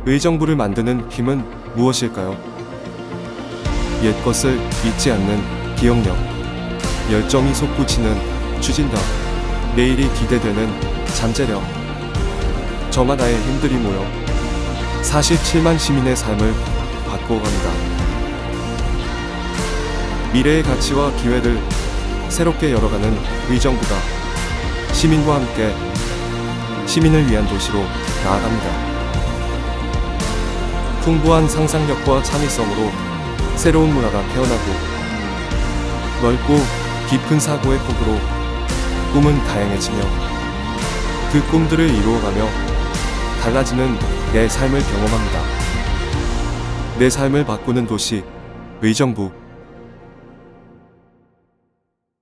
의정부를 만드는 힘은 무엇일까요? 옛 것을 잊지 않는 기억력, 열정이 솟구치는 추진력, 내일이 기대되는 잠재력, 저마다의 힘들이 모여 47만 시민의 삶을 바꿔갑니다. 미래의 가치와 기회를 새롭게 열어가는 의정부가 시민과 함께 시민을 위한 도시로 나아갑니다. 풍부한 상상력과 창의성으로 새로운 문화가 태어나고 넓고 깊은 사고의 폭으로 꿈은 다양해지며 그 꿈들을 이루어가며 달라지는 내 삶을 경험합니다. 내 삶을 바꾸는 도시, 의정부.